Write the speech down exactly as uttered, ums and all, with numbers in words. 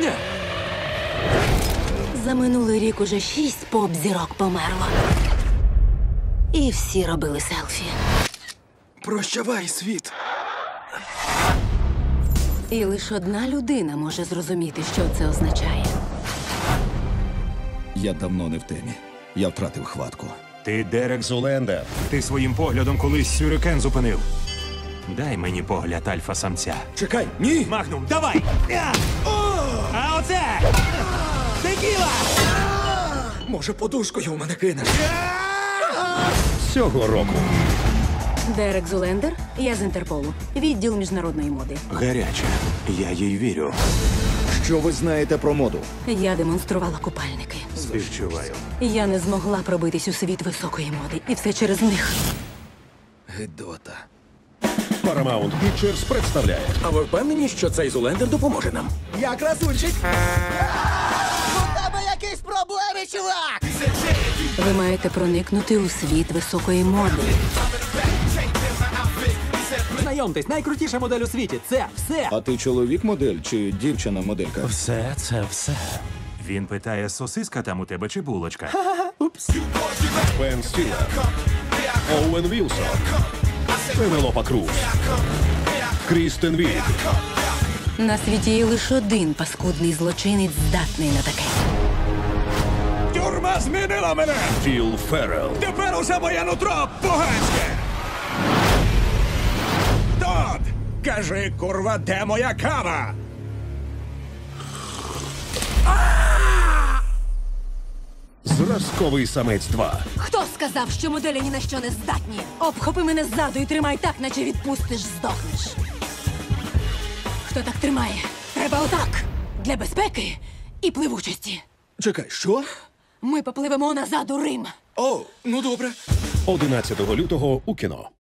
Богиня! За минулий рік уже шість поп-зірок померло. І всі робили селфі. Прощавай, світ! І лише одна людина може зрозуміти, що це означає. Я давно не в темі. Я втратив хватку. Ти Дерек Зул... Зулендер. Ти своїм поглядом колись сюрикен зупинив. Дай мені погляд альфа-самця. Чекай, ні! Магнум, давай! Я! А оце! Текіла! Може, подушкою у мене кинеш? Цього року. Дерек Зулендер, я з Інтерполу. Відділ міжнародної моди. Гаряча. Я їй вірю. Що ви знаєте про моду? Я демонструвала купальники. Співчуваю. Я не змогла пробитись у світ високої моди. І все через них. Гидота. Paramount Pictures представляє А ви впевнені, що цей Зулендер допоможе нам? Я красунчик. У тебе якісь проблеми, чувак! Ви маєте проникнути у світ високої моди. Знайомтесь, найкрутіша модель у світі. Це все. А ти чоловік-модель чи дівчина-моделька? Все це все. Він питає, сосиска там у тебе чи булочка? Бен Стілер, Оуен Вілсон, Пенелопа Круз, Крістен Віг, На світі є лише один паскудний злочинець, здатний на таке. Тюрма змінила мене! Філ Феррелл, Тепер усе моє нутро поганське! Тод! Кажи, курва, де моя кава? Зразковий самець два. Хто сказав, що моделі ні на що не здатні? Обхопи мене ззаду і тримай так, наче відпустиш, здохнеш. Хто так тримає? Треба отак. Для безпеки і пливучості. Чекай, що? Ми попливемо назад у Рим. О, ну добре. одинадцятого лютого у кіно.